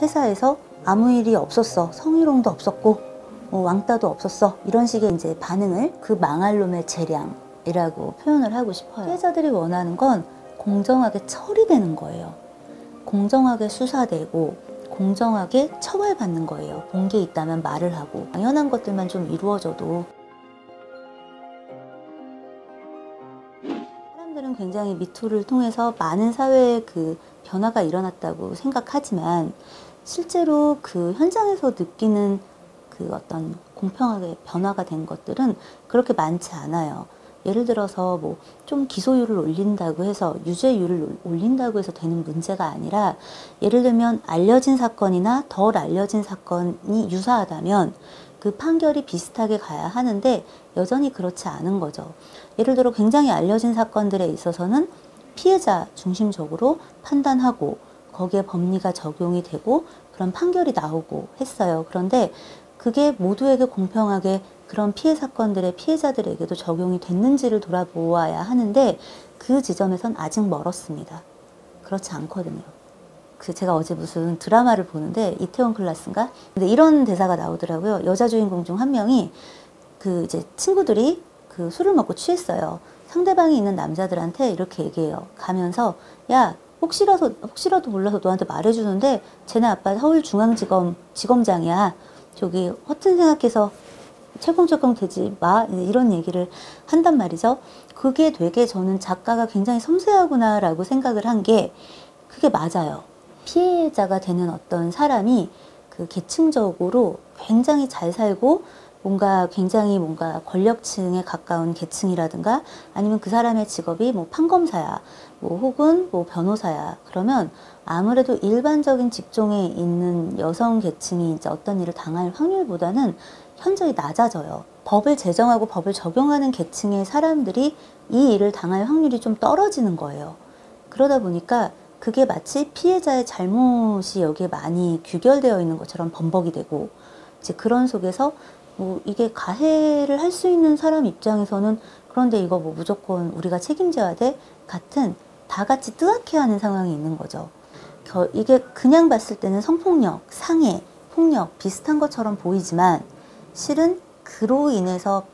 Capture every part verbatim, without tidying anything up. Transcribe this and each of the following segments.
회사에서 아무 일이 없었어, 성희롱도 없었고 어, 왕따도 없었어, 이런 식의 이제 반응을 그 망할 놈의 재량이라고 표현을 하고 싶어요. 피해자들이 원하는 건 공정하게 처리되는 거예요. 공정하게 수사되고 공정하게 처벌받는 거예요. 본 게 있다면 말을 하고 당연한 것들만 좀 이루어져도. 사람들은 굉장히 미투를 통해서 많은 사회의 그 변화가 일어났다고 생각하지만 실제로 그 현장에서 느끼는 그 어떤 공평하게 변화가 된 것들은 그렇게 많지 않아요. 예를 들어서 뭐 좀 기소율을 올린다고 해서 유죄율을 올린다고 해서 되는 문제가 아니라, 예를 들면 알려진 사건이나 덜 알려진 사건이 유사하다면 그 판결이 비슷하게 가야 하는데 여전히 그렇지 않은 거죠. 예를 들어 굉장히 알려진 사건들에 있어서는 피해자 중심적으로 판단하고 거기에 법리가 적용이 되고 그런 판결이 나오고 했어요. 그런데 그게 모두에게 공평하게 그런 피해 사건들의 피해자들에게도 적용이 됐는지를 돌아보아야 하는데 그 지점에선 아직 멀었습니다. 그렇지 않거든요. 그 제가 어제 무슨 드라마를 보는데 이태원 클라스인가? 근데 이런 대사가 나오더라고요. 여자 주인공 중 한 명이 그 이제 친구들이 그 술을 먹고 취했어요. 상대방이 있는 남자들한테 이렇게 얘기해요. 가면서 야, 혹시라도 혹시라도 몰라서 너한테 말해주는데 쟤네 아빠 서울중앙지검 지검장이야. 저기 허튼 생각해서 철컹철컹 되지 마, 이런 얘기를 한단 말이죠. 그게 되게 저는 작가가 굉장히 섬세하구나 라고 생각을 한 게 그게 맞아요. 피해자가 되는 어떤 사람이 그 계층적으로 굉장히 잘 살고 뭔가 굉장히 뭔가 권력층에 가까운 계층이라든가 아니면 그 사람의 직업이 뭐 판검사야, 뭐 혹은 뭐 변호사야. 그러면 아무래도 일반적인 직종에 있는 여성 계층이 이제 어떤 일을 당할 확률보다는 현저히 낮아져요. 법을 제정하고 법을 적용하는 계층의 사람들이 이 일을 당할 확률이 좀 떨어지는 거예요. 그러다 보니까 그게 마치 피해자의 잘못이 여기에 많이 규결되어 있는 것처럼 범벅이 되고, 이제 그런 속에서 뭐 이게 가해를 할 수 있는 사람 입장에서는 그런데 이거 뭐 무조건 우리가 책임져야 돼? 같은 다 같이 뜨악해하는 상황이 있는 거죠. 이게 그냥 봤을 때는 성폭력, 상해, 폭력 비슷한 것처럼 보이지만 실은 그로 인해서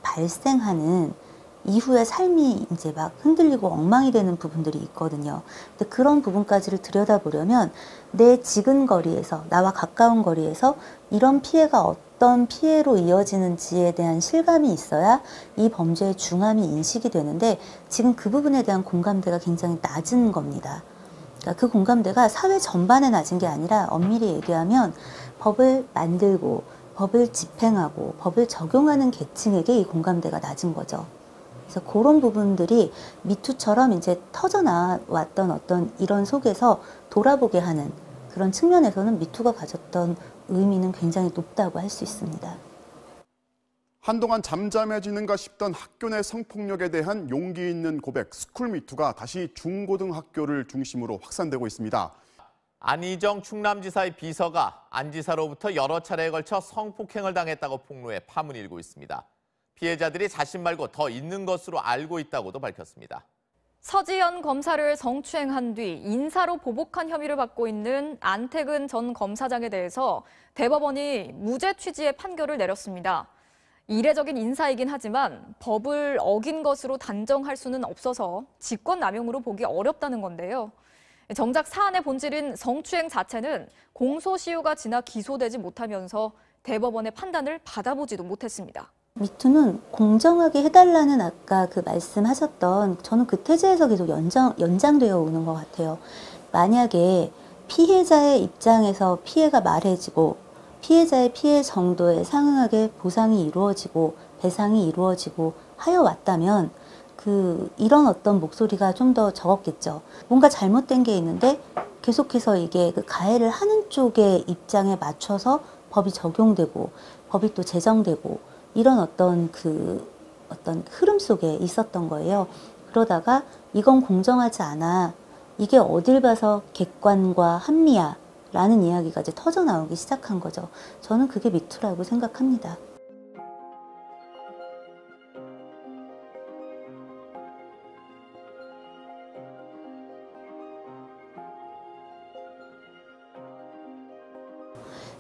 발생하는 이후의 삶이 이제 막 흔들리고 엉망이 되는 부분들이 있거든요. 근데 그런 부분까지를 들여다보려면 내 지근 거리에서, 나와 가까운 거리에서 이런 피해가 어떤 피해로 이어지는지에 대한 실감이 있어야 이 범죄의 중함이 인식이 되는데 지금 그 부분에 대한 공감대가 굉장히 낮은 겁니다. 그러니까 그 공감대가 사회 전반에 낮은 게 아니라 엄밀히 얘기하면 법을 만들고 법을 집행하고 법을 적용하는 계층에게 이 공감대가 낮은 거죠. 그래서 그런 부분들이 미투처럼 이제 터져나왔던 어떤 이런 속에서 돌아보게 하는 그런 측면에서는 미투가 가졌던 의미는 굉장히 높다고 할 수 있습니다. 한동안 잠잠해지는가 싶던 학교 내 성폭력에 대한 용기 있는 고백, 스쿨미투가 다시 중고등학교를 중심으로 확산되고 있습니다. 안희정 충남지사의 비서가 안 지사로부터 여러 차례에 걸쳐 성폭행을 당했다고 폭로해 파문이 일고 있습니다. 피해자들이 자신 말고 더 있는 것으로 알고 있다고도 밝혔습니다. 서지현 검사를 성추행한 뒤 인사로 보복한 혐의를 받고 있는 안태근 전 검사장에 대해서 대법원이 무죄 취지의 판결을 내렸습니다. 이례적인 인사이긴 하지만 법을 어긴 것으로 단정할 수는 없어서 직권남용으로 보기 어렵다는 건데요. 정작 사안의 본질인 성추행 자체는 공소시효가 지나 기소되지 못하면서 대법원의 판단을 받아보지도 못했습니다. 미투는 공정하게 해달라는 아까 그 말씀하셨던, 저는 그 태제에서 계속 연장, 연장되어 오는 것 같아요. 만약에 피해자의 입장에서 피해가 말해지고 피해자의 피해 정도에 상응하게 보상이 이루어지고 배상이 이루어지고 하여 왔다면 그 이런 어떤 목소리가 좀 더 적었겠죠. 뭔가 잘못된 게 있는데 계속해서 이게 그 가해를 하는 쪽의 입장에 맞춰서 법이 적용되고 법이 또 제정되고 이런 어떤 그 어떤 흐름 속에 있었던 거예요. 그러다가 이건 공정하지 않아, 이게 어딜 봐서 객관과 합리야 라는 이야기가 이제 터져 나오기 시작한 거죠. 저는 그게 미투라고 생각합니다.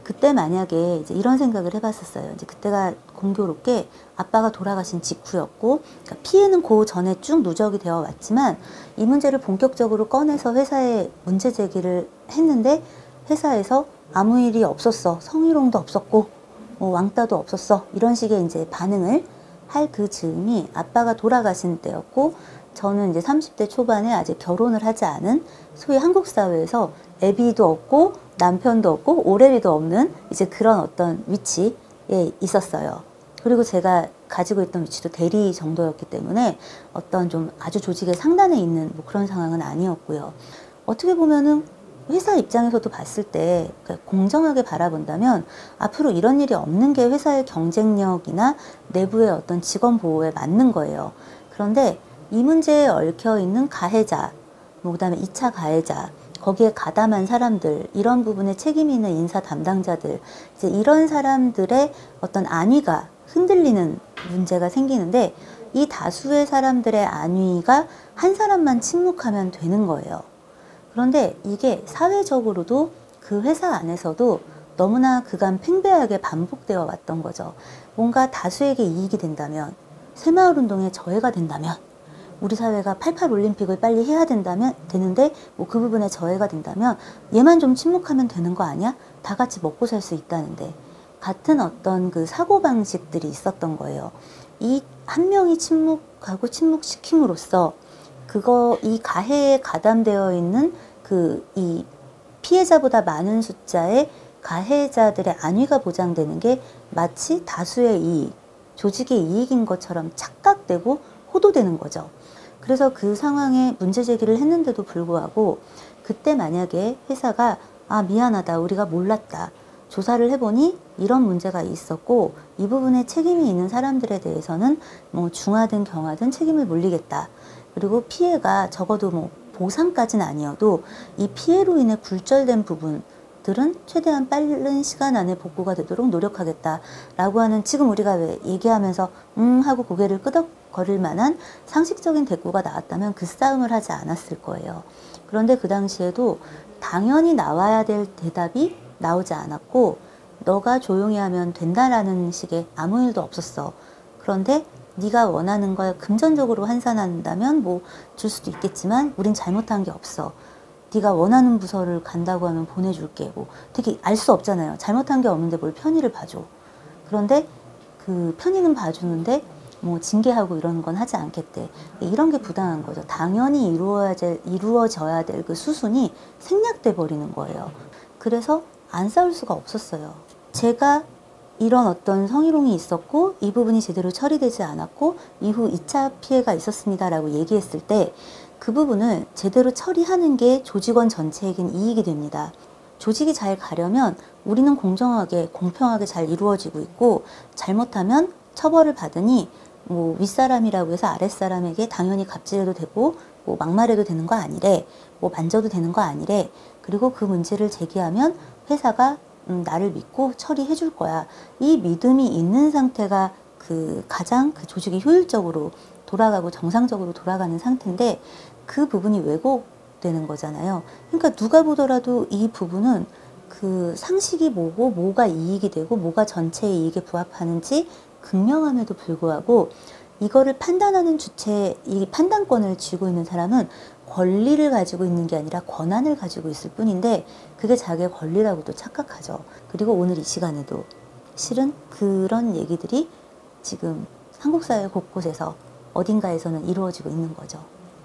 그때 만약에 이제 이런 생각을 해봤었어요. 이제 그때가 공교롭게 아빠가 돌아가신 직후였고, 그러니까 피해는 그 전에 쭉 누적이 되어 왔지만 이 문제를 본격적으로 꺼내서 회사에 문제 제기를 했는데 회사에서 아무 일이 없었어, 성희롱도 없었고 뭐 왕따도 없었어, 이런 식의 이제 반응을 할 그 즈음이 아빠가 돌아가신 때였고, 저는 이제 삼십 대 초반에 아직 결혼을 하지 않은 소위 한국 사회에서 애비도 없고 남편도 없고 오래비도 없는 이제 그런 어떤 위치에 있었어요. 그리고 제가 가지고 있던 위치도 대리 정도였기 때문에 어떤 좀 아주 조직의 상단에 있는 뭐 그런 상황은 아니었고요. 어떻게 보면은 회사 입장에서도 봤을 때 공정하게 바라본다면 앞으로 이런 일이 없는 게 회사의 경쟁력이나 내부의 어떤 직원 보호에 맞는 거예요. 그런데 이 문제에 얽혀 있는 가해자, 뭐 그다음에 이 차 가해자, 거기에 가담한 사람들, 이런 부분에 책임 있는 인사 담당자들, 이제 이런 사람들의 어떤 안위가 흔들리는 문제가 생기는데, 이 다수의 사람들의 안위가 한 사람만 침묵하면 되는 거예요. 그런데 이게 사회적으로도 그 회사 안에서도 너무나 그간 팽배하게 반복되어 왔던 거죠. 뭔가 다수에게 이익이 된다면, 새마을운동에 저해가 된다면, 우리 사회가 팔십팔 올림픽을 빨리 해야 된다면 되는데 뭐 그 부분에 저해가 된다면 얘만 좀 침묵하면 되는 거 아니야? 다 같이 먹고 살 수 있다는데, 같은 어떤 그 사고방식들이 있었던 거예요. 이 한 명이 침묵하고 침묵시킴으로써 그거 이 가해에 가담되어 있는 그 이 피해자보다 많은 숫자의 가해자들의 안위가 보장되는 게 마치 다수의 이익, 조직의 이익인 것처럼 착각되고 호도되는 거죠. 그래서 그 상황에 문제 제기를 했는데도 불구하고 그때 만약에 회사가 아 미안하다, 우리가 몰랐다, 조사를 해보니 이런 문제가 있었고 이 부분에 책임이 있는 사람들에 대해서는 뭐 중하든 경하든 책임을 물리겠다, 그리고 피해가 적어도 뭐 보상까지는 아니어도 이 피해로 인해 굴절된 부분들은 최대한 빠른 시간 안에 복구가 되도록 노력하겠다라고 하는, 지금 우리가 왜 얘기하면서 음 하고 고개를 끄덕거릴 만한 상식적인 대꾸가 나왔다면 그 싸움을 하지 않았을 거예요. 그런데 그 당시에도 당연히 나와야 될 대답이 나오지 않았고, 너가 조용히 하면 된다라는 식의 아무 일도 없었어. 그런데 네가 원하는 걸 금전적으로 환산한다면 뭐 줄 수도 있겠지만 우린 잘못한 게 없어. 네가 원하는 부서를 간다고 하면 보내줄게. 뭐 되게 알 수 없잖아요. 잘못한 게 없는데 뭘 편의를 봐줘. 그런데 그 편의는 봐주는데 뭐 징계하고 이런 건 하지 않겠대. 이런 게 부당한 거죠. 당연히 이루어야 될, 이루어져야 될 그 수순이 생략돼 버리는 거예요. 그래서 안 싸울 수가 없었어요. 제가 이런 어떤 성희롱이 있었고 이 부분이 제대로 처리되지 않았고 이후 이 차 피해가 있었습니다라고 얘기했을 때 그 부분을 제대로 처리하는 게 조직원 전체에겐 이익이 됩니다. 조직이 잘 가려면 우리는 공정하게 공평하게 잘 이루어지고 있고, 잘못하면 처벌을 받으니 뭐 윗사람이라고 해서 아랫사람에게 당연히 갑질해도 되고 뭐 막말해도 되는 거 아니래, 뭐 만져도 되는 거 아니래, 그리고 그 문제를 제기하면 회사가 음, 나를 믿고 처리해 줄 거야. 이 믿음이 있는 상태가 그 가장 그 조직이 효율적으로 돌아가고 정상적으로 돌아가는 상태인데, 그 부분이 왜곡되는 거잖아요. 그러니까 누가 보더라도 이 부분은 그 상식이 뭐고 뭐가 이익이 되고 뭐가 전체의 이익에 부합하는지 극명함에도 불구하고 이거를 판단하는 주체, 이 판단권을 쥐고 있는 사람은 권리를 가지고 있는 게 아니라 권한을 가지고 있을 뿐인데 그게 자기의 권리라고도 착각하죠. 그리고 오늘 이 시간에도 실은 그런 얘기들이 지금 한국 사회 곳곳에서 어딘가에서는 이루어지고 있는 거죠.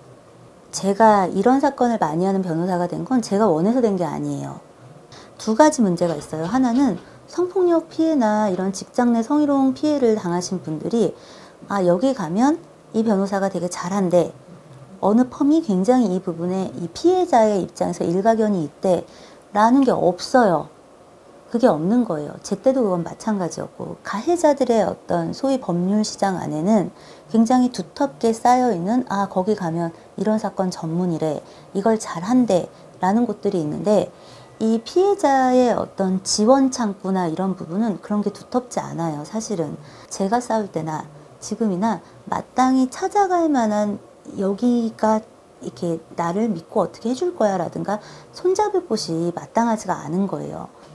제가 이런 사건을 많이 하는 변호사가 된 건 제가 원해서 된 게 아니에요. 두 가지 문제가 있어요. 하나는 성폭력 피해나 이런 직장 내 성희롱 피해를 당하신 분들이 아 여기 가면 이 변호사가 되게 잘한대, 어느 펌이 굉장히 이 부분에 이 피해자의 입장에서 일가견이 있대 라는 게 없어요. 그게 없는 거예요. 제 때도 그건 마찬가지였고, 가해자들의 어떤 소위 법률 시장 안에는 굉장히 두텁게 쌓여있는 아 거기 가면 이런 사건 전문이래, 이걸 잘한대 라는 곳들이 있는데, 이 피해자의 어떤 지원 창구나 이런 부분은 그런 게 두텁지 않아요. 사실은 제가 싸울 때나 지금이나 마땅히 찾아갈 만한 여기가 이렇게 나를 믿고 어떻게 해줄 거야 라든가 손잡을 곳이 마땅하지가 않은 거예요. 두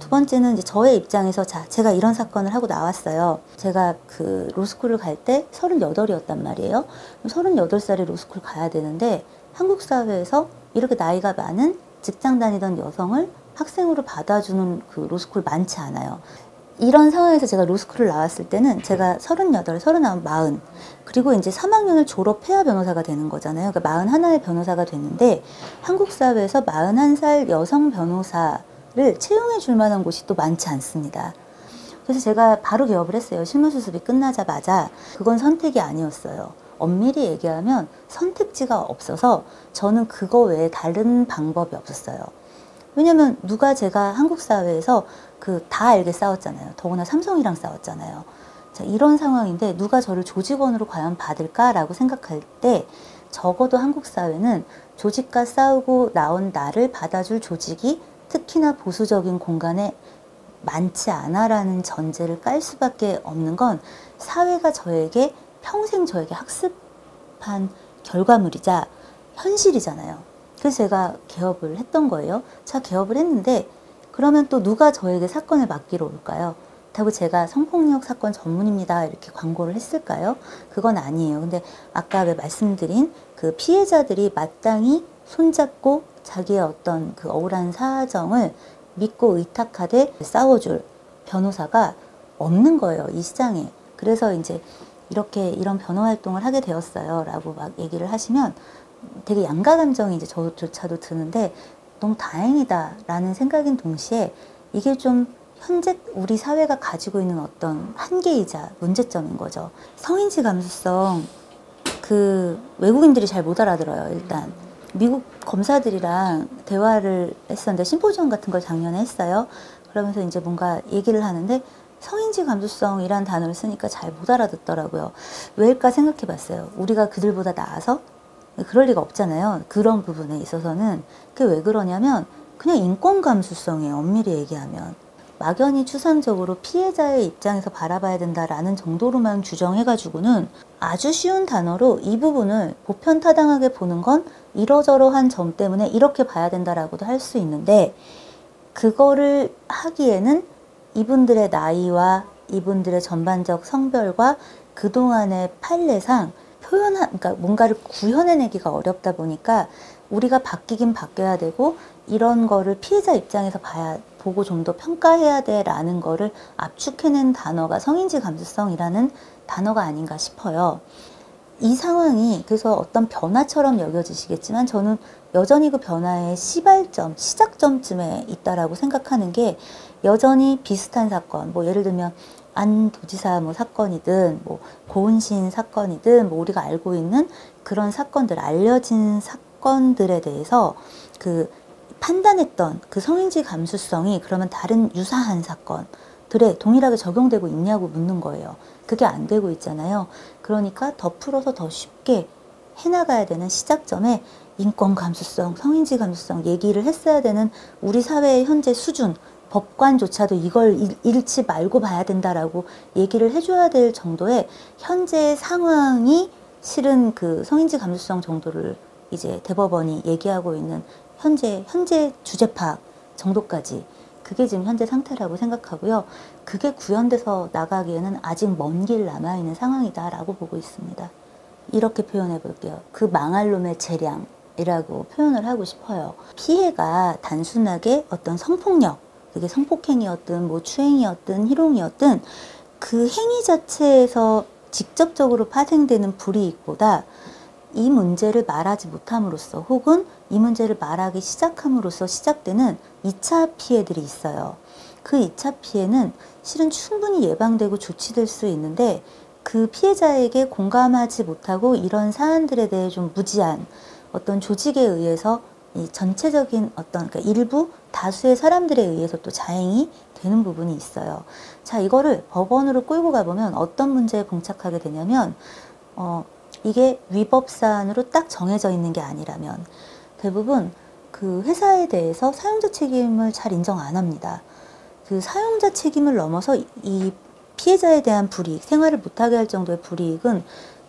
두 번째는 이제 저의 입장에서 자, 제가 이런 사건을 하고 나왔어요. 제가 그 로스쿨을 갈 때 서른여덟이었단 말이에요. 서른여덟 살에 로스쿨 가야 되는데 한국 사회에서 이렇게 나이가 많은 직장 다니던 여성을 학생으로 받아주는 그 로스쿨 많지 않아요. 이런 상황에서 제가 로스쿨을 나왔을 때는 제가 서른여덟, 서른아홉, 마흔 그리고 이제 삼 학년을 졸업해야 변호사가 되는 거잖아요. 그러니까 마흔하나의 변호사가 되는데 한국 사회에서 마흔한 살 여성 변호사를 채용해 줄 만한 곳이 또 많지 않습니다. 그래서 제가 바로 개업을 했어요. 실무 수습이 끝나자마자. 그건 선택이 아니었어요. 엄밀히 얘기하면 선택지가 없어서 저는 그거 외에 다른 방법이 없었어요. 왜냐면 누가 제가 한국 사회에서 그 다 알게 싸웠잖아요. 더구나 삼성이랑 싸웠잖아요. 자, 이런 상황인데 누가 저를 조직원으로 과연 받을까라고 생각할 때 적어도 한국 사회는 조직과 싸우고 나온 나를 받아줄 조직이 특히나 보수적인 공간에 많지 않아라는 전제를 깔 수밖에 없는 건 사회가 저에게 평생 저에게 학습한 결과물이자 현실이잖아요. 그래서 제가 개업을 했던 거예요. 자, 개업을 했는데 그러면 또 누가 저에게 사건을 맡기러 올까요? 그렇다고 제가 성폭력 사건 전문입니다 이렇게 광고를 했을까요? 그건 아니에요. 근데 아까 왜 말씀드린 그 피해자들이 마땅히 손잡고 자기의 어떤 그 억울한 사정을 믿고 의탁하되 싸워줄 변호사가 없는 거예요, 이 시장에. 그래서 이제 이렇게 이런 변호 활동을 하게 되었어요 라고 막 얘기를 하시면 되게 양가 감정이 이제 저조차도 드는데 너무 다행이다 라는 생각인 동시에 이게 좀 현재 우리 사회가 가지고 있는 어떤 한계이자 문제점인 거죠. 성인지 감수성 그 외국인들이 잘 못 알아들어요. 일단 미국 검사들이랑 대화를 했었는데 심포지엄 같은 걸 작년에 했어요. 그러면서 이제 뭔가 얘기를 하는데 성인지 감수성이란 단어를 쓰니까 잘 못 알아듣더라고요. 왜일까 생각해 봤어요. 우리가 그들보다 나아서? 그럴 리가 없잖아요. 그런 부분에 있어서는. 그게 왜 그러냐면 그냥 인권 감수성이에요. 엄밀히 얘기하면. 막연히 추상적으로 피해자의 입장에서 바라봐야 된다라는 정도로만 규정해가지고는 아주 쉬운 단어로 이 부분을 보편타당하게 보는 건 이러저러한 점 때문에 이렇게 봐야 된다라고도 할 수 있는데 그거를 하기에는 이분들의 나이와 이분들의 전반적 성별과 그동안의 판례상 표현한, 그러니까 뭔가를 구현해내기가 어렵다 보니까 우리가 바뀌긴 바뀌어야 되고 이런 거를 피해자 입장에서 봐야, 보고 좀 더 평가해야 돼라는 거를 압축해낸 단어가 성인지 감수성이라는 단어가 아닌가 싶어요. 이 상황이 그래서 어떤 변화처럼 여겨지시겠지만 저는 여전히 그 변화의 시발점, 시작점쯤에 있다라고 생각하는 게 여전히 비슷한 사건, 뭐 예를 들면 안 도지사 뭐 사건이든 뭐 고은신 사건이든 뭐 우리가 알고 있는 그런 사건들, 알려진 사건들에 대해서 그 판단했던 그 성인지 감수성이 그러면 다른 유사한 사건들에 동일하게 적용되고 있냐고 묻는 거예요. 그게 안 되고 있잖아요. 그러니까 더 풀어서 더 쉽게 해나가야 되는 시작점에 인권 감수성, 성인지 감수성 얘기를 했어야 되는 우리 사회의 현재 수준, 법관조차도 이걸 잃지 말고 봐야 된다라고 얘기를 해줘야 될 정도의 현재의 상황이 실은 그 성인지 감수성 정도를 이제 대법원이 얘기하고 있는 현재, 현재 주제 파악 정도까지 그게 지금 현재 상태라고 생각하고요. 그게 구현돼서 나가기에는 아직 먼 길 남아있는 상황이다라고 보고 있습니다. 이렇게 표현해 볼게요. 그 망할 놈의 재량이라고 표현을 하고 싶어요. 피해가 단순하게 어떤 성폭력, 그게 성폭행이었든 뭐 추행이었든 희롱이었든 그 행위 자체에서 직접적으로 파생되는 불이익보다 이 문제를 말하지 못함으로써 혹은 이 문제를 말하기 시작함으로써 시작되는 이 차 피해들이 있어요. 그 이 차 피해는 실은 충분히 예방되고 조치될 수 있는데 그 피해자에게 공감하지 못하고 이런 사안들에 대해 좀 무지한 어떤 조직에 의해서 이 전체적인 어떤 그러니까 일부 다수의 사람들에 의해서 또 자행이 되는 부분이 있어요. 자, 이거를 법원으로 끌고 가보면 어떤 문제에 봉착하게 되냐면 어, 이게 위법 사안으로 딱 정해져 있는 게 아니라면 대부분 그 회사에 대해서 사용자 책임을 잘 인정 안 합니다. 그 사용자 책임을 넘어서 이 피해자에 대한 불이익, 생활을 못하게 할 정도의 불이익은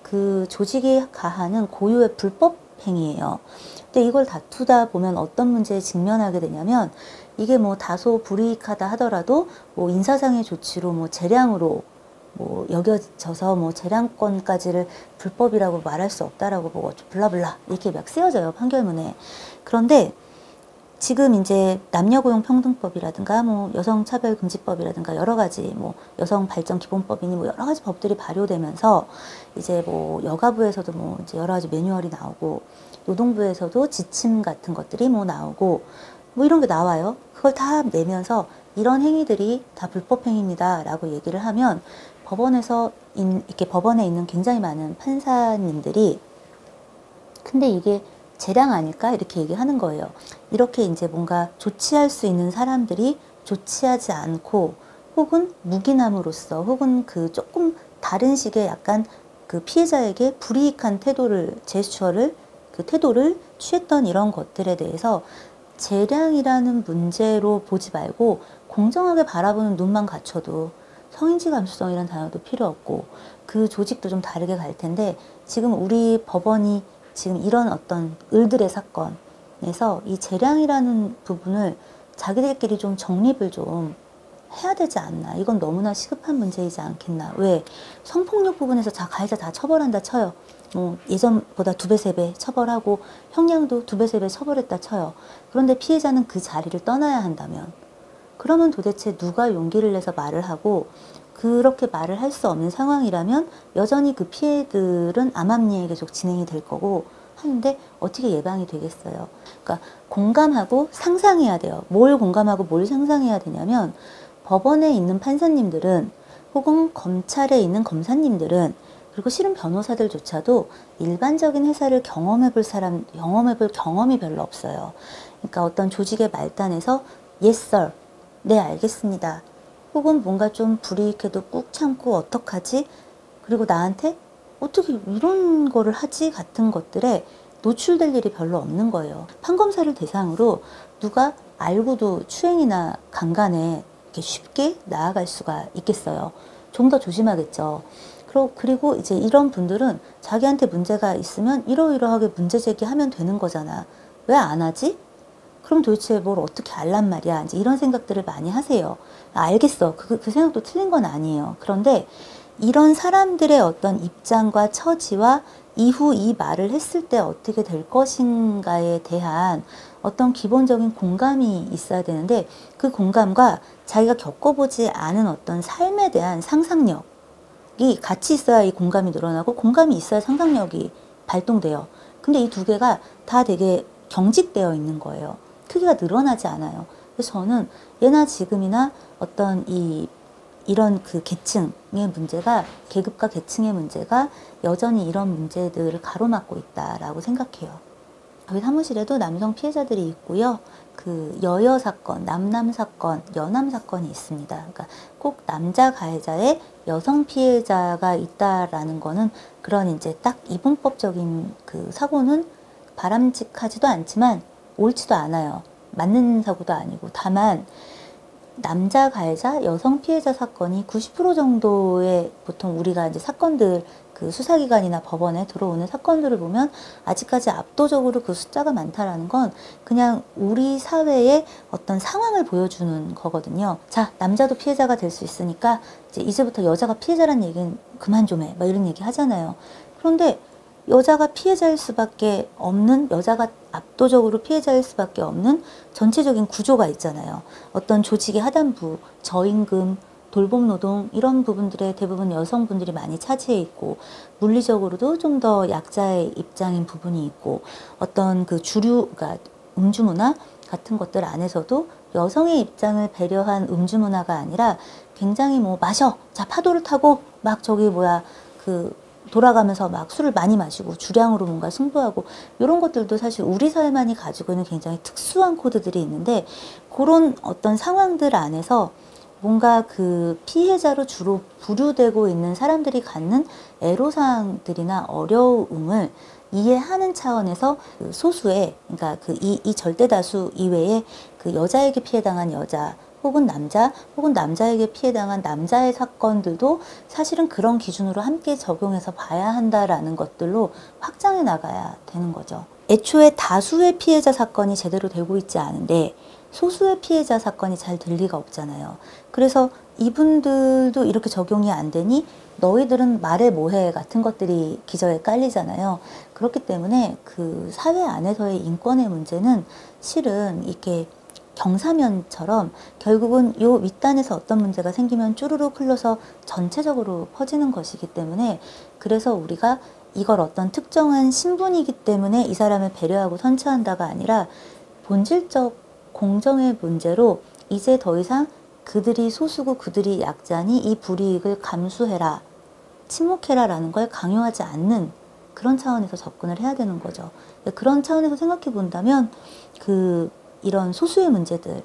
그 조직이 가하는 고유의 불법 행위예요. 근데 이걸 다투다 보면 어떤 문제에 직면하게 되냐면 이게 뭐 다소 불이익하다 하더라도 뭐 인사상의 조치로 뭐 재량으로 뭐 여겨져서 뭐 재량권까지를 불법이라고 말할 수 없다라고 뭐 블라블라 이렇게 막 쓰여져요, 판결문에. 그런데 지금 이제 남녀고용평등법이라든가 뭐 여성차별금지법이라든가 여러 가지 뭐 여성발전기본법이니 뭐 여러 가지 법들이 발효되면서 이제 뭐 여가부에서도 뭐 이제 여러 가지 매뉴얼이 나오고 노동부에서도 지침 같은 것들이 뭐 나오고 뭐 이런 게 나와요. 그걸 다 내면서 이런 행위들이 다 불법 행위입니다라고 얘기를 하면 법원에서 인, 이렇게 법원에 있는 굉장히 많은 판사님들이 근데 이게 재량 아닐까? 이렇게 얘기하는 거예요. 이렇게 이제 뭔가 조치할 수 있는 사람들이 조치하지 않고 혹은 묵인함으로써 혹은 그 조금 다른 식의 약간 그 피해자에게 불이익한 태도를, 제스처를, 그 태도를 취했던 이런 것들에 대해서 재량이라는 문제로 보지 말고 공정하게 바라보는 눈만 갖춰도 성인지 감수성이라는 단어도 필요 없고 그 조직도 좀 다르게 갈 텐데 지금 우리 법원이 지금 이런 어떤 을들의 사건에서 이 재량이라는 부분을 자기들끼리 좀 정립을 좀 해야 되지 않나. 이건 너무나 시급한 문제이지 않겠나. 왜? 성폭력 부분에서 자 가해자 다 처벌한다 쳐요. 뭐 예전보다 두 배, 세 배 처벌하고 형량도 두 배, 세 배 처벌했다 쳐요. 그런데 피해자는 그 자리를 떠나야 한다면 그러면 도대체 누가 용기를 내서 말을 하고 그렇게 말을 할 수 없는 상황이라면 여전히 그 피해들은 암암리에 계속 진행이 될 거고 하는데 어떻게 예방이 되겠어요. 그러니까 공감하고 상상해야 돼요. 뭘 공감하고 뭘 상상해야 되냐면 법원에 있는 판사님들은 혹은 검찰에 있는 검사님들은 그리고 실은 변호사들조차도 일반적인 회사를 경험해 볼 사람, 경험해 볼 경험이 별로 없어요. 그러니까 어떤 조직의 말단에서 yes sir, 네 알겠습니다. 혹은 뭔가 좀 불이익해도 꾹 참고 어떡하지? 그리고 나한테 어떻게 이런 거를 하지? 같은 것들에 노출될 일이 별로 없는 거예요. 판검사를 대상으로 누가 알고도 추행이나 강간에 이렇게 쉽게 나아갈 수가 있겠어요. 좀 더 조심하겠죠. 그리고 이제 이런 분들은 자기한테 문제가 있으면 이러이러하게 문제 제기하면 되는 거잖아. 왜 안 하지? 그럼 도대체 뭘 어떻게 알란 말이야. 이제 이런 생각들을 많이 하세요. 아, 알겠어. 그, 그 생각도 틀린 건 아니에요. 그런데 이런 사람들의 어떤 입장과 처지와 이후 이 말을 했을 때 어떻게 될 것인가에 대한 어떤 기본적인 공감이 있어야 되는데 그 공감과 자기가 겪어보지 않은 어떤 삶에 대한 상상력이 같이 있어야 이 공감이 늘어나고 공감이 있어야 상상력이 발동돼요. 근데 이 두 개가 다 되게 경직되어 있는 거예요. 크기가 늘어나지 않아요. 그래서 저는 예나 지금이나 어떤 이 이런 그 계층의 문제가 계급과 계층의 문제가 여전히 이런 문제들을 가로막고 있다라고 생각해요. 저희 사무실에도 남성 피해자들이 있고요. 그 여여 사건, 남남 사건, 여남 사건이 있습니다. 그러니까 꼭 남자 가해자의 여성 피해자가 있다라는 거는 그런 이제 딱 이분법적인 그 사고는 바람직하지도 않지만 옳지도 않아요. 맞는 사고도 아니고 다만 남자 가해자, 여성 피해자 사건이 구십 퍼센트 정도의 보통 우리가 이제 사건들 그 수사기관이나 법원에 들어오는 사건들을 보면 아직까지 압도적으로 그 숫자가 많다라는 건 그냥 우리 사회의 어떤 상황을 보여주는 거거든요. 자, 남자도 피해자가 될 수 있으니까 이제 이제부터 여자가 피해자란 얘기는 그만 좀 해. 막 이런 얘기 하잖아요. 그런데 여자가 피해자일 수밖에 없는, 여자가 압도적으로 피해자일 수밖에 없는 전체적인 구조가 있잖아요. 어떤 조직의 하단부, 저임금, 돌봄 노동 이런 부분들에 대부분 여성분들이 많이 차지해 있고 물리적으로도 좀 더 약자의 입장인 부분이 있고 어떤 그 주류, 그러니까 음주 문화 같은 것들 안에서도 여성의 입장을 배려한 음주 문화가 아니라 굉장히 뭐 마셔, 자 파도를 타고 막 저기 뭐야 그 돌아가면서 막 술을 많이 마시고 주량으로 뭔가 승부하고 이런 것들도 사실 우리 사회만이 가지고 있는 굉장히 특수한 코드들이 있는데 그런 어떤 상황들 안에서 뭔가 그 피해자로 주로 부류되고 있는 사람들이 갖는 애로사항들이나 어려움을 이해하는 차원에서 그 소수의, 그러니까 그 이 이 절대다수 이외에 그 여자에게 피해당한 여자 혹은 남자 혹은 남자에게 피해당한 남자의 사건들도 사실은 그런 기준으로 함께 적용해서 봐야 한다라는 것들로 확장해 나가야 되는 거죠. 애초에 다수의 피해자 사건이 제대로 되고 있지 않은데 소수의 피해자 사건이 잘 될 리가 없잖아요. 그래서 이분들도 이렇게 적용이 안 되니 너희들은 말해 뭐해 같은 것들이 기저에 깔리잖아요. 그렇기 때문에 그 사회 안에서의 인권의 문제는 실은 이렇게 경사면처럼 결국은 요 윗단에서 어떤 문제가 생기면 쭈루룩 흘러서 전체적으로 퍼지는 것이기 때문에, 그래서 우리가 이걸 어떤 특정한 신분이기 때문에 이 사람을 배려하고 선처한다가 아니라 본질적 공정의 문제로 이제 더 이상 그들이 소수고 그들이 약자니 이 불이익을 감수해라, 침묵해라 라는 걸 강요하지 않는 그런 차원에서 접근을 해야 되는 거죠. 그런 차원에서 생각해 본다면 그 이런 소수의 문제들도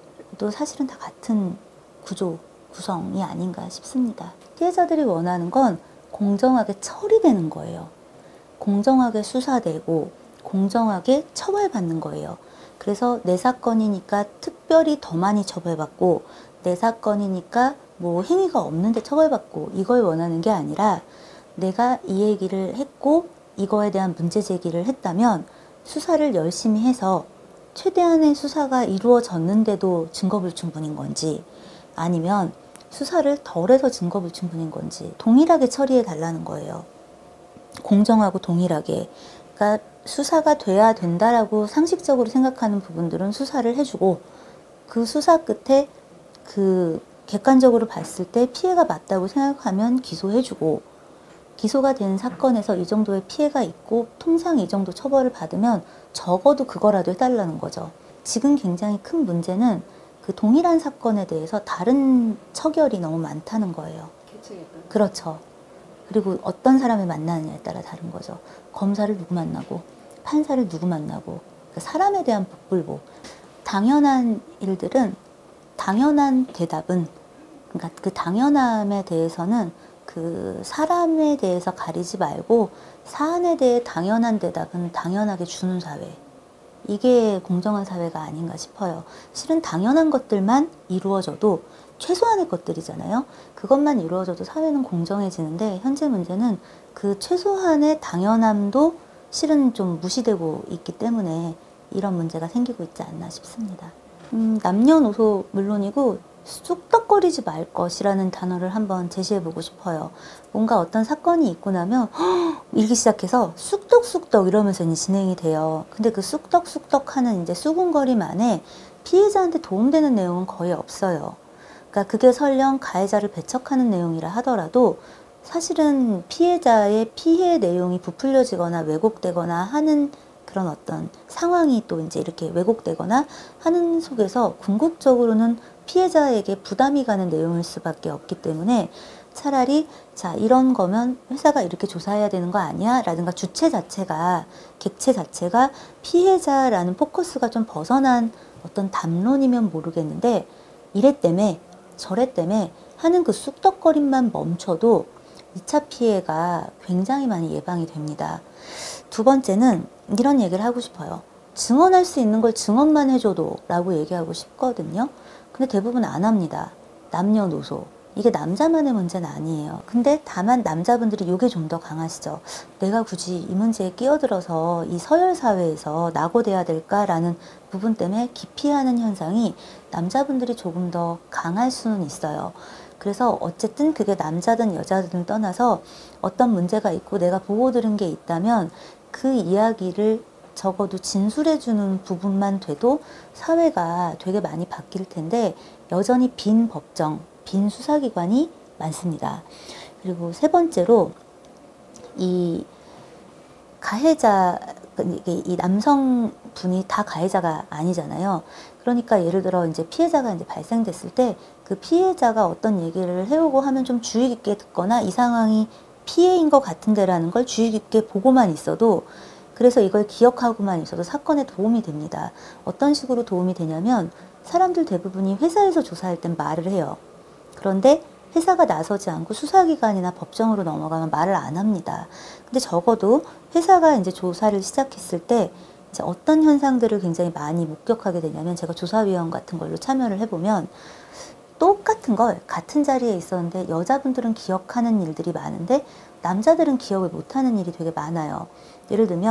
사실은 다 같은 구조, 구성이 아닌가 싶습니다. 피해자들이 원하는 건 공정하게 처리되는 거예요. 공정하게 수사되고 공정하게 처벌받는 거예요. 그래서 내 사건이니까 특별히 더 많이 처벌받고, 내 사건이니까 뭐 행위가 없는데 처벌받고, 이걸 원하는 게 아니라 내가 이 얘기를 했고 이거에 대한 문제 제기를 했다면 수사를 열심히 해서 최대한의 수사가 이루어졌는데도 증거불충분인 건지, 아니면 수사를 덜해서 증거불충분인 건지 동일하게 처리해 달라는 거예요. 공정하고 동일하게. 그러니까 수사가 돼야 된다라고 상식적으로 생각하는 부분들은 수사를 해주고, 그 수사 끝에 그 객관적으로 봤을 때 피해가 맞다고 생각하면 기소해주고, 기소가 된 사건에서 이 정도의 피해가 있고 통상 이 정도 처벌을 받으면 적어도 그거라도 해달라는 거죠. 지금 굉장히 큰 문제는 그 동일한 사건에 대해서 다른 처결이 너무 많다는 거예요. 그렇죠. 그리고 어떤 사람을 만나느냐에 따라 다른 거죠. 검사를 누구 만나고 판사를 누구 만나고, 그 사람에 대한 복불복. 당연한 일들은, 당연한 대답은, 그러니까 그 당연함에 대해서는 그 사람에 대해서 가리지 말고 사안에 대해 당연한 대답은 당연하게 주는 사회. 이게 공정한 사회가 아닌가 싶어요. 실은 당연한 것들만 이루어져도 최소한의 것들이잖아요. 그것만 이루어져도 사회는 공정해지는데, 현재 문제는 그 최소한의 당연함도 실은 좀 무시되고 있기 때문에 이런 문제가 생기고 있지 않나 싶습니다. 음, 남녀노소 물론이고 쑥덕거리지 말 것이라는 단어를 한번 제시해보고 싶어요. 뭔가 어떤 사건이 있고 나면 허! 일기 시작해서 쑥덕쑥덕 이러면서 이제 진행이 돼요. 근데 그 쑥덕쑥덕 하는 이제 수군거림 안에 피해자한테 도움되는 내용은 거의 없어요. 그러니까 그게 설령 가해자를 배척하는 내용이라 하더라도 사실은 피해자의 피해 내용이 부풀려지거나 왜곡되거나 하는 그런 어떤 상황이 또 이제 이렇게 왜곡되거나 하는 속에서 궁극적으로는 피해자에게 부담이 가는 내용일 수밖에 없기 때문에, 차라리 자 이런 거면 회사가 이렇게 조사해야 되는 거 아니야? 라든가 주체 자체가, 객체 자체가 피해자라는 포커스가 좀 벗어난 어떤 담론이면 모르겠는데, 이래 때문에 저래 때문에 하는 그 쑥덕거림만 멈춰도 이 차 피해가 굉장히 많이 예방이 됩니다. 두 번째는 이런 얘기를 하고 싶어요. 증언할 수 있는 걸 증언만 해줘도 라고 얘기하고 싶거든요. 근데 대부분 안 합니다. 남녀노소. 이게 남자만의 문제는 아니에요. 근데 다만 남자분들이 이게 좀 더 강하시죠. 내가 굳이 이 문제에 끼어들어서 이 서열 사회에서 낙오돼야 될까라는 부분 때문에 기피하는 현상이 남자분들이 조금 더 강할 수는 있어요. 그래서 어쨌든 그게 남자든 여자든 떠나서 어떤 문제가 있고 내가 보고 들은 게 있다면 그 이야기를 적어도 진술해주는 부분만 돼도 사회가 되게 많이 바뀔 텐데, 여전히 빈 법정, 빈 수사기관이 많습니다. 그리고 세 번째로 이 가해자, 이 남성분이 다 가해자가 아니잖아요. 그러니까 예를 들어 이제 피해자가 이제 발생됐을 때 그 피해자가 어떤 얘기를 해오고 하면 좀 주의 깊게 듣거나 이 상황이 피해인 것 같은데라는 걸 주의 깊게 보고만 있어도, 그래서 이걸 기억하고만 있어도 사건에 도움이 됩니다. 어떤 식으로 도움이 되냐면, 사람들 대부분이 회사에서 조사할 땐 말을 해요. 그런데 회사가 나서지 않고 수사기관이나 법정으로 넘어가면 말을 안 합니다. 근데 적어도 회사가 이제 조사를 시작했을 때 이제 어떤 현상들을 굉장히 많이 목격하게 되냐면, 제가 조사위원 같은 걸로 참여를 해보면 똑같은 걸 같은 자리에 있었는데 여자분들은 기억하는 일들이 많은데 남자들은 기억을 못하는 일이 되게 많아요. 예를 들면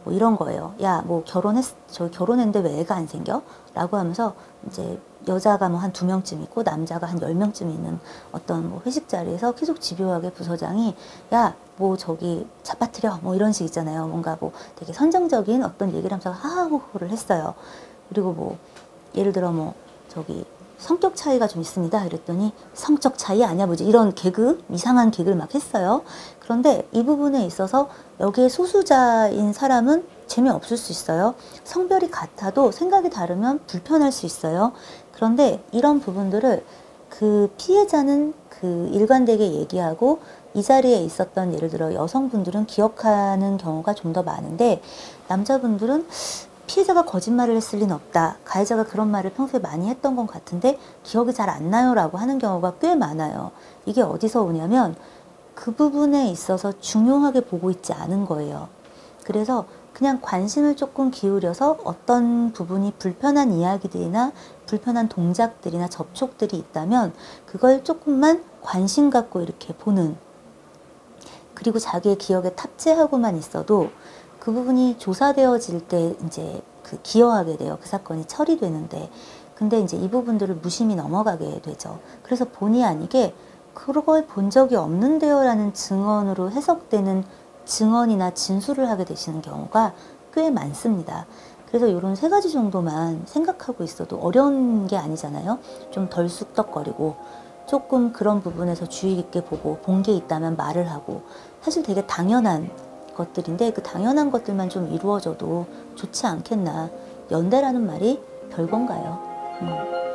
뭐 이런 거예요. 야, 뭐 결혼했, 저 결혼했는데 왜 애가 안 생겨? 라고 하면서 이제 여자가 뭐 한 두 명쯤 있고 남자가 한 열 명쯤 있는 어떤 뭐 회식 자리에서 계속 집요하게 부서장이 야, 뭐 저기 잡아뜨려 뭐 이런 식 있잖아요. 뭔가 뭐 되게 선정적인 어떤 얘기를 하면서 하하호호를 했어요. 그리고 뭐 예를 들어 뭐 저기 성격 차이가 좀 있습니다. 이랬더니 성적 차이 아니야 뭐지 이런 개그 이상한 개그를 막 했어요. 그런데 이 부분에 있어서 여기에 소수자인 사람은 재미없을 수 있어요. 성별이 같아도 생각이 다르면 불편할 수 있어요. 그런데 이런 부분들을 그 피해자는 그 일관되게 얘기하고 이 자리에 있었던 예를 들어 여성분들은 기억하는 경우가 좀 더 많은데 남자분들은 피해자가 거짓말을 했을 리는 없다. 가해자가 그런 말을 평소에 많이 했던 것 같은데 기억이 잘 안 나요 라고 하는 경우가 꽤 많아요. 이게 어디서 오냐면 그 부분에 있어서 중요하게 보고 있지 않은 거예요. 그래서 그냥 관심을 조금 기울여서 어떤 부분이 불편한 이야기들이나 불편한 동작들이나 접촉들이 있다면 그걸 조금만 관심 갖고 이렇게 보는, 그리고 자기의 기억에 탑재하고만 있어도 그 부분이 조사되어질 때 이제 그 기여하게 돼요. 그 사건이 처리되는데. 근데 이제 이 부분들을 무심히 넘어가게 되죠. 그래서 본의 아니게 그걸 본 적이 없는데요 라는 증언으로 해석되는 증언이나 진술을 하게 되시는 경우가 꽤 많습니다. 그래서 이런 세 가지 정도만 생각하고 있어도 어려운 게 아니잖아요. 좀 덜 쑥덕거리고 조금 그런 부분에서 주의 깊게 보고 본 게 있다면 말을 하고, 사실 되게 당연한 것들인데 그 당연한 것들만 좀 이루어져도 좋지 않겠나. 연대라는 말이 별건가요? 음.